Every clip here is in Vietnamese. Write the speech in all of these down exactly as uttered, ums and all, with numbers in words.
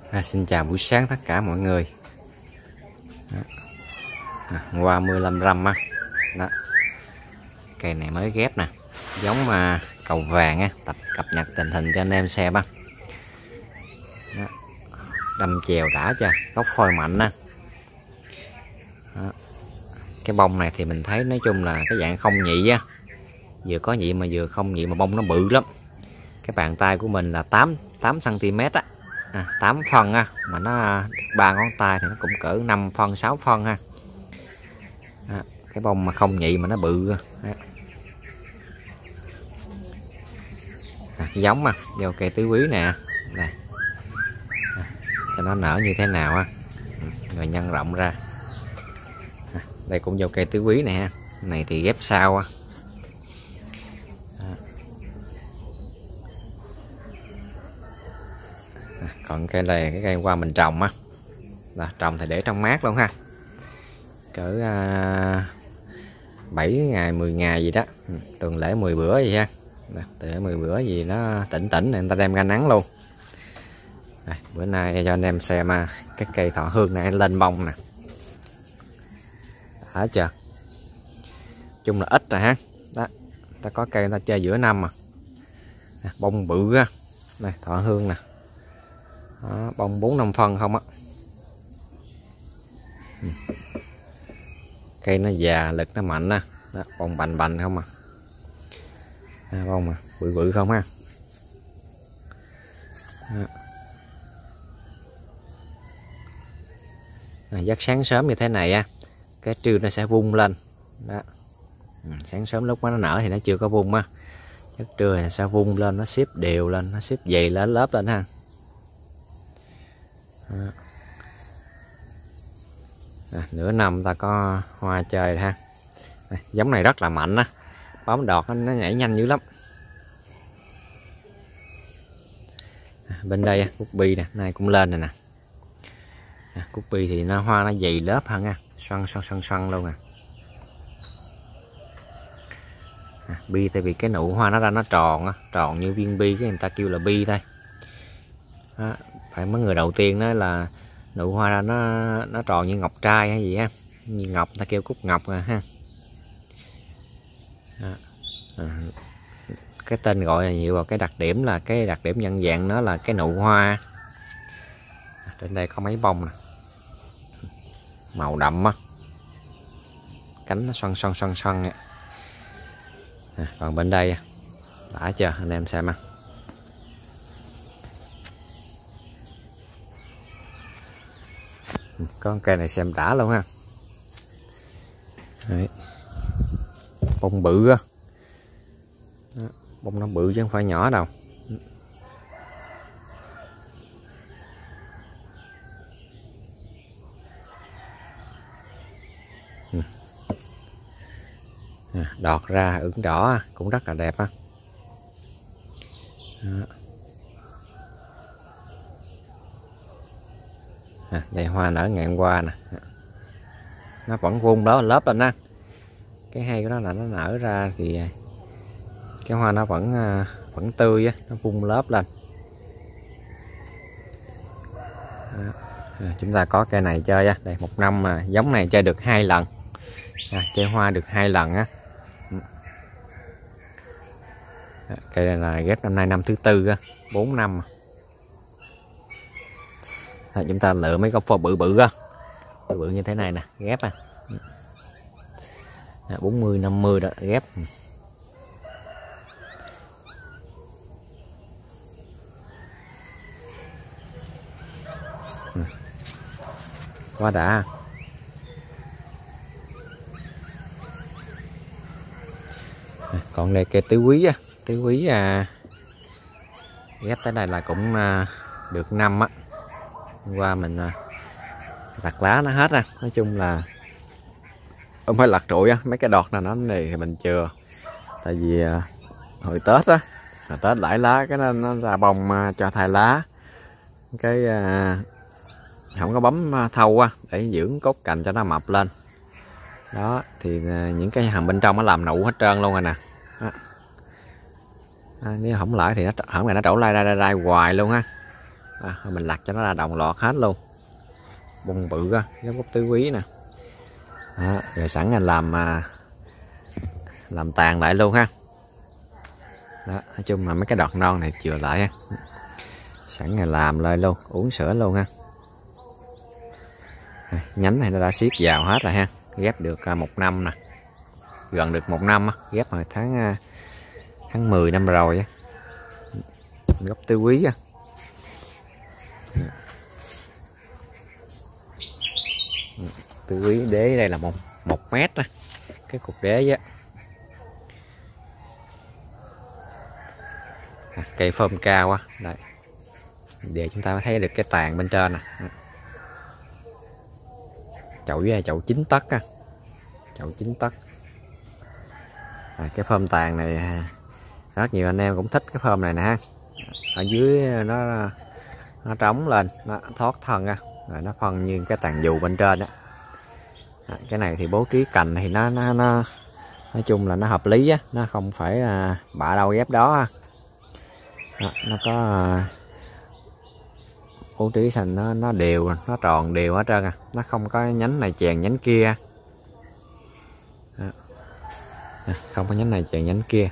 À, xin chào buổi sáng tất cả mọi người. À, qua mưa lâm râm á. Đó. Cây này mới ghép nè, giống mà cầu vàng á, tập cập nhật tình hình cho anh em xem á. Đó. Đâm chèo đã chưa, gốc phôi mạnh á. Đó. Cái bông này thì mình thấy nói chung là cái dạng không nhị á, vừa có nhị mà vừa không nhị, mà bông nó bự lắm. Cái bàn tay của mình là tám tám xăng ti mét á. À, tám phân á, mà nó ba ngón tay thì nó cũng cỡ năm phân sáu phân ha. À, cái bông mà không nhị mà nó bự. À, giống mà vô cây tứ quý nè, đây. À, cho nó nở như thế nào á, rồi nhân rộng ra. À, đây cũng vô cây tứ quý nè ha, này thì ghép sau á. Còn cây này cái cây qua mình trồng á, là trồng thì để trong mát luôn ha, cỡ à, bảy ngày mười ngày gì đó, tuần lễ mười bữa gì ha, tuần lễ mười bữa gì nó tỉnh tỉnh này người ta đem ra nắng luôn. Đây, bữa nay cho anh em xem à, cái cây thọ hương này lên bông nè, ở chưa, chung là ít rồi ha. Đó, ta có cây ta chơi giữa năm mà, à, bông bự á, đây thọ hương nè. Đó, bông bốn năm phân không á. Ừ. Cây nó già, lực nó mạnh á. Đó, bông bành bành không à. À, bông mà bự bự không ha. À, giấc sáng sớm như thế này á, cái trưa nó sẽ vung lên. Đó. Ừ, sáng sớm lúc nó nở thì nó chưa có vung á. Giấc trưa thì nó sẽ vung lên, nó xếp đều lên, nó xếp dày lên lớp lên ha. À, nửa năm ta có hoa chơi ha. Đây, giống này rất là mạnh á, bóng đọt nó nhảy nhanh dữ lắm. À, bên đây cúc bi nè, nay cũng lên rồi nè. À, cúc bi thì nó hoa nó dày lớp hơn nha, xoăn xoăn xoăn xoăn luôn nè. À, bi tại vì cái nụ hoa nó ra nó tròn á, tròn như viên bi, cái người ta kêu là bi thôi. Đó, phải mấy người đầu tiên đó là nụ hoa ra nó nó tròn như ngọc trai hay gì ha, như ngọc ta kêu cúc ngọc à ha. À, à, cái tên gọi là nhiều, vào cái đặc điểm là cái đặc điểm nhận dạng nó là cái nụ hoa. À, trên đây có mấy bông nè, màu đậm á, cánh nó xoăn xoăn xoăn xoăn. À, còn bên đây đã chưa anh em xem á. Con cây này xem đã luôn ha. Đấy. Bông bự á. Đó, bông nó bự chứ không phải nhỏ đâu. Ừ. À, đọt ra ửng đỏ cũng rất là đẹp á. Đó. À, đây hoa nở ngàn hoa nè, nó vẫn vung đó lớp lên á. Cái hay của nó là nó nở ra thì cái hoa nó vẫn vẫn tươi á, nó vung lớp lên. Đó. À, chúng ta có cây này chơi á, đây một năm mà giống này chơi được hai lần, à, chơi hoa được hai lần á. À, cây này là ghép năm nay năm thứ tư á, bốn năm. À, chúng ta lựa mấy gốc phô bự bự á, bự bự như thế này nè, ghép à, à bốn mươi năm mươi đó ghép. Ừ. Quá đã. À, còn đây cây tứ quý á, tứ quý à, ghép tới đây là cũng à, được năm á. Hôm qua mình lặt lá nó hết á, nói chung là không phải lặt trụi á, mấy cái đọt nào nó này thì mình chừa, tại vì hồi Tết á, hồi Tết lãi lá cái nó, nó ra bông cho thay lá, cái không có bấm thâu á để dưỡng cốt cành cho nó mập lên. Đó thì những cái hàm bên trong nó làm nụ hết trơn luôn rồi nè. Đó. À, nếu không lãi thì nó hổng này nó trổ lai ra ra, ra hoài luôn ha. à, mình lặt cho nó ra đồng loạt hết luôn. Bông bự á, giống gốc tứ quý nè. Đó, rồi sẵn anh làm à, làm tàn lại luôn ha. Đó, nói chung là mấy cái đọt non này chừa lại ha. Sẵn là làm lại luôn, uống sữa luôn ha. À, nhánh này nó đã siết vào hết rồi ha. Ghép được à, một năm nè, gần được một năm á. Ghép hồi tháng à, tháng mười năm rồi á. Gốc tứ quý á. Tứ quý đế đây là một một mét á, cái cục đế á. À, cây phơm cao á, đây để chúng ta mới thấy được cái tàn bên trên nè. Chậu với chậu chín tấc á, chậu chín tấc. À, cái phơm tàn này rất nhiều anh em cũng thích cái phơm này nè ha. Ở dưới nó nó trống lên, nó thoát thân á, rồi nó phân như cái tàn dù bên trên á. À, cái này thì bố trí cành thì nó nó nó nói chung là nó hợp lý á, nó không phải à, bạ đâu ghép đó ha. Đó, nó có à, bố trí thành nó nó đều, nó tròn đều hết trơn à, nó không có nhánh này chèn nhánh kia. Đó. À, không có nhánh này chèn nhánh kia.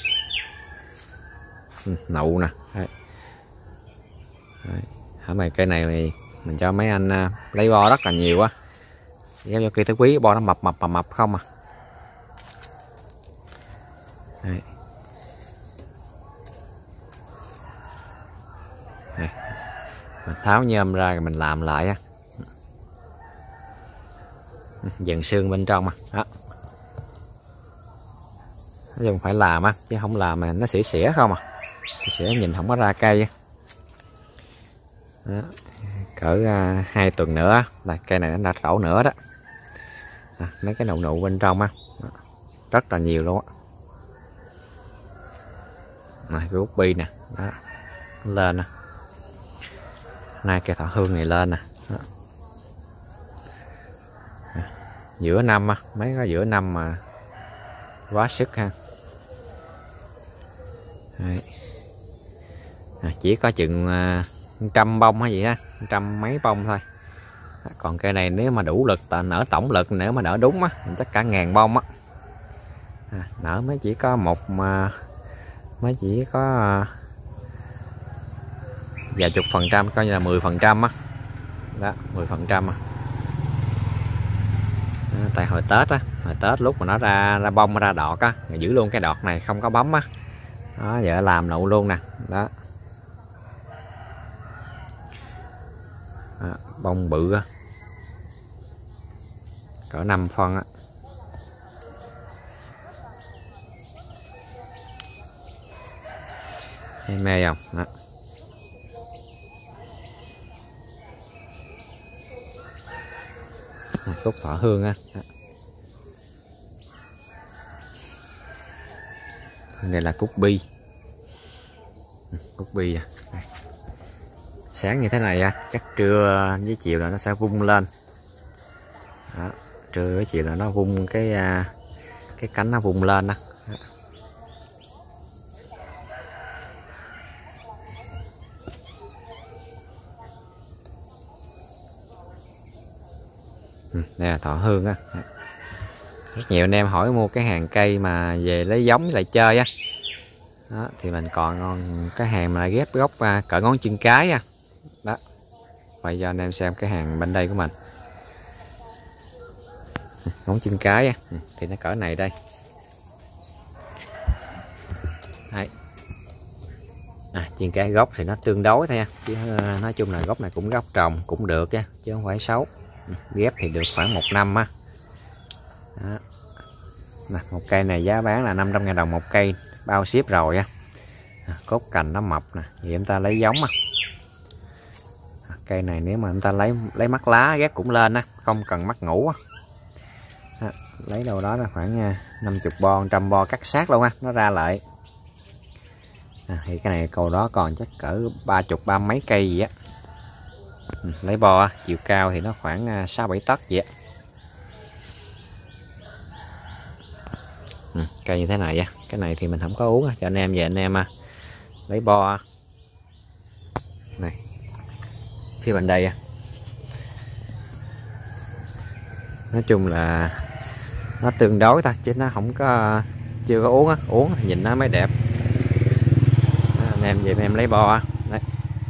Ừ, nụ nè. Đấy. Đấy. Ở mày cây này thì mình cho mấy anh uh, lấy bo rất là nhiều á. Ghép cho cây tứ quý bo nó mập mập mập mập không à. Đấy. Đấy. Mình tháo nhôm ra rồi mình làm lại á. Dần xương bên trong mà. Đó. Nói chung phải làm á, chứ không làm mà nó xỉa xỉa không à. Xỉa nhìn không có ra cây. Đó. Cỡ uh, hai tuần nữa là cây này nó đã trổ nữa đó. À, mấy cái nụ nụ bên trong á, rất là nhiều luôn á. Này cái út bi nè, đó. Lên nè. Nay cây thọ hương này lên nè. Đó. À, giữa năm á, mấy cái giữa năm mà quá sức ha. Đấy. À, chỉ có chừng uh, trăm bông hay gì ha, trăm mấy bông thôi. À, còn cây này nếu mà đủ lực, nở tổng lực nếu mà nở đúng á, tất cả ngàn bông á. À, nở mới chỉ có một mà mới chỉ có uh, vài chục phần trăm, coi như là mười phần trăm á. Đó, mười phần trăm à. À, tại hồi Tết á, hồi Tết lúc mà nó ra ra bông ra đọt á, giữ luôn cái đọt này không có bấm á. Đó, giờ làm nụ luôn nè. Đó. À, bông bự á. Cỡ năm phân á. Em mê không? Đó. À, cúc thọ hương á. Đó. Đây là cúc bi. Cúc bi à. Đây. Sáng như thế này á, chắc trưa với chiều là nó sẽ vung lên. Đó. Trưa với chiều là nó vung cái cái cánh nó vung lên đó. Đó. Ừ, đây là thọ hương á. Rất nhiều anh em hỏi mua cái hàng cây mà về lấy giống lại chơi á. Đó, thì mình còn cái hàng mà ghép gốc cỡ ngón chân cái á. Đó. Bây giờ anh em xem cái hàng bên đây của mình. Ngón chân cái á, thì nó cỡ này đây. Đấy. À, chân cái gốc thì nó tương đối thôi, chứ nói chung là gốc này cũng gốc trồng cũng được á, chứ không phải xấu. Ghép thì được khoảng một năm á. Đó. Nè, một cây này giá bán là năm trăm ngàn đồng một cây, bao ship rồi á. À, cốt cành nó mập nè, thì em ta lấy giống á. À, cây này nếu mà em ta lấy lấy mắt lá ghép cũng lên á, không cần mắt ngủ á. À, lấy đâu đó là khoảng năm mươi bo, một trăm bo cắt sát luôn á, nó ra lại. À, thì cái này cầu đó còn chắc cỡ ba chục ba mấy cây gì á. Ừ, lấy bo chiều cao thì nó khoảng sáu bảy tấc vậy á. Ừ, cây như thế này á, cái này thì mình không có uống cho anh em về anh em à, lấy bo này phía bên đây. Nói chung là nó tương đối thôi chứ nó không có chưa có uống á, uống thì nhìn nó mới đẹp. Đó, anh em vậy em lấy bo đấy.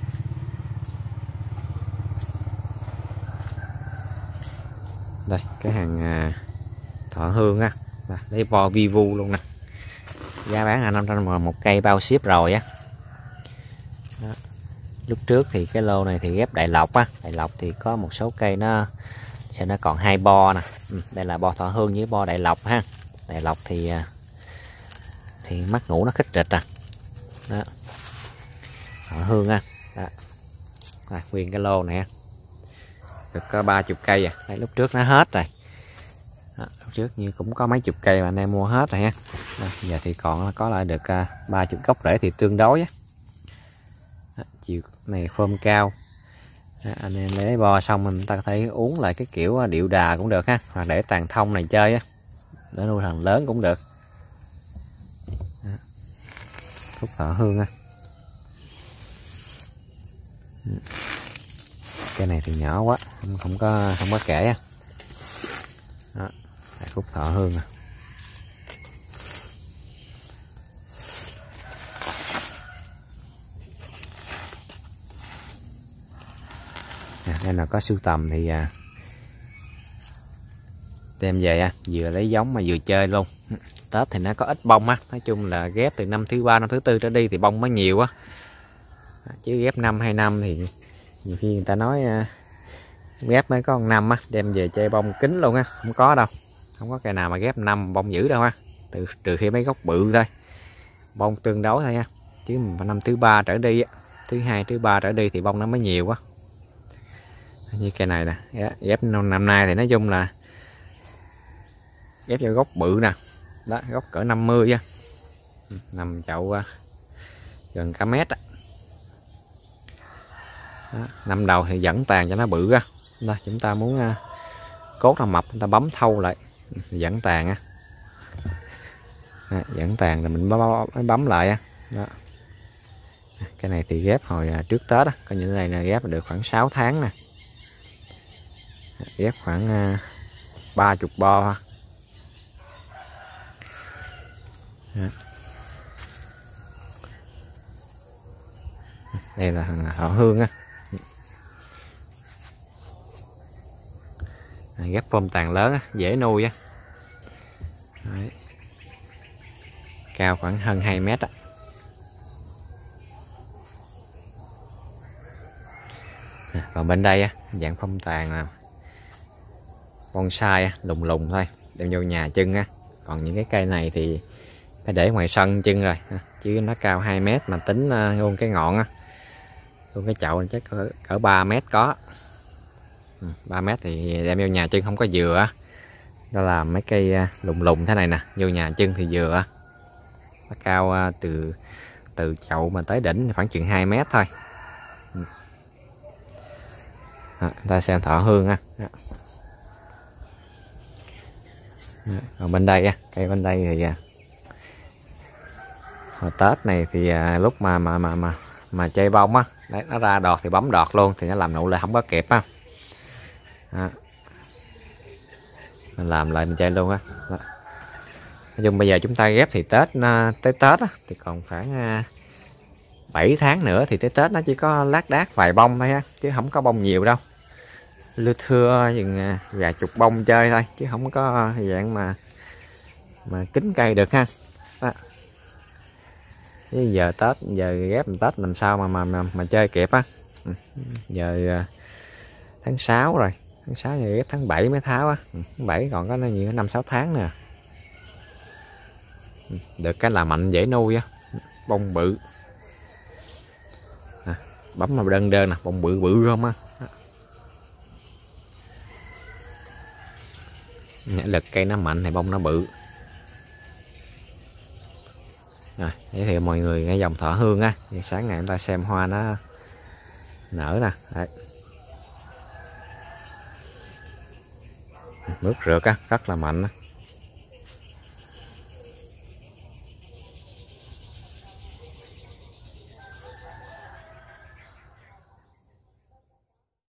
Đây cái hàng à, Thọ Hương á, lấy bo Vivu luôn nè, giá bán là năm trăm một cây bao ship rồi á. Đó. Lúc trước thì cái lô này thì ghép Đại Lộc á, Đại Lộc thì có một số cây nó sẽ nó còn hai bo nè. Ừ, đây là bo Thọ Hương với bo Đại Lộc ha. Đại Lộc thì thì mắt ngủ nó khích rịch à. Đó. Thọ Hương á. Đó. À, nguyên cái lô này được có ba chục cây à. Đây, lúc trước nó hết rồi. Đó, lúc trước như cũng có mấy chục cây mà anh em mua hết rồi ha. Đó, giờ thì còn có lại được ba chục gốc rễ thì tương đối á. Đó, chiều này phơm cao. Đó, anh em lấy bo xong mình ta có thể uống lại cái kiểu điệu đà cũng được ha, hoặc để tàn thông này chơi á, để nuôi thằng lớn cũng được. Đó. Cúc Thọ Hương á. Cái này thì nhỏ quá, không, không có không có kể á. Đó. Cúc Thọ Hương à. Đây là có sưu tầm thì à, đem về à, vừa lấy giống mà vừa chơi luôn. Tết thì nó có ít bông á, nói chung là ghép từ năm thứ ba năm thứ tư trở đi thì bông mới nhiều á, chứ ghép năm hai năm thì nhiều khi người ta nói à, ghép mới có một năm á, đem về chơi bông kính luôn á, không có đâu, không có cây nào mà ghép năm bông dữ đâu ha, từ trừ khi mấy gốc bự thôi, bông tương đối thôi nha, chứ năm thứ ba trở đi á, thứ hai thứ ba trở đi thì bông nó mới nhiều quá. Như cây này nè, ghép năm nay thì nói chung là ghép cho gốc bự nè, đó gốc cỡ năm mươi á, nằm chậu gần cả mét á. Đó, năm đầu thì dẫn tàn cho nó bự á, đó, chúng ta muốn cốt nó mập chúng ta bấm thâu lại dẫn tàn á, đó, dẫn tàn rồi mình bấm, bấm lại á. Đó. Cái này thì ghép hồi trước Tết á, coi như này là ghép được khoảng sáu tháng nè, ghép khoảng ba chục bo. Đó. Đây là thằng Thọ Hương á, ghép phôm tàn lớn á, dễ nuôi á. Đấy. Cao khoảng hơn hai mét á. À, còn bên đây á, dạng phôm tàn là bonsai á, lùng lùng thôi, đem vô nhà trưng á. Còn những cái cây này thì phải để ngoài sân trưng rồi, chứ nó cao hai mét mà tính luôn cái ngọn á, luôn cái chậu chắc cỡ, cỡ ba mét có. Ừ, ba mét thì đem vô nhà trưng không có dừa á. Đó là mấy cây lùng lùng thế này nè, vô nhà trưng thì dừa. Nó cao từ từ chậu mà tới đỉnh khoảng chừng hai mét thôi. À, ta xem Thọ Hương á. Còn bên đây á, cây bên đây thì hồi Tết này thì lúc mà mà mà mà mà chơi bông á, đấy, nó ra đọt thì bấm đọt luôn thì nó làm nụ lại không có kịp á. À. Mình làm lại mình chơi luôn á. Nói chung bây giờ chúng ta ghép thì Tết tới Tết á, thì còn khoảng bảy tháng nữa thì tới Tết nó chỉ có lác đác vài bông thôi á, chứ không có bông nhiều đâu. Lưa thưa chừng vài chục bông chơi thôi, chứ không có dạng mà mà kính cây được ha. Đó. Chứ giờ Tết giờ ghép Tết làm sao mà mà mà, mà chơi kịp á. Giờ tháng sáu rồi, tháng sáu giờ ghép tháng bảy mới tháo á. Tháng bảy còn có nhiều năm sáu tháng nè. Được cái là mạnh dễ nuôi á, bông bự. À, bấm mà đơn đơn nè, bông bự bự không á. Nhã lực cây nó mạnh thì bông nó bự. Rồi, giới thiệu mọi người cái dòng Thọ Hương á. Sáng ngày chúng ta xem hoa nó nở nè. Đấy. Nước rượt á, rất là mạnh á.